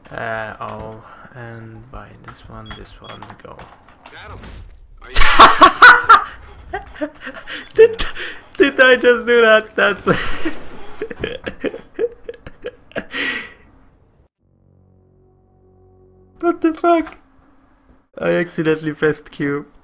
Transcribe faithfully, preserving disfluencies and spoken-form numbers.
Uh, oh, and buy this one, this one, go. Got him. Are you did, did I just do that? That's... What the fuck? I accidentally pressed Q.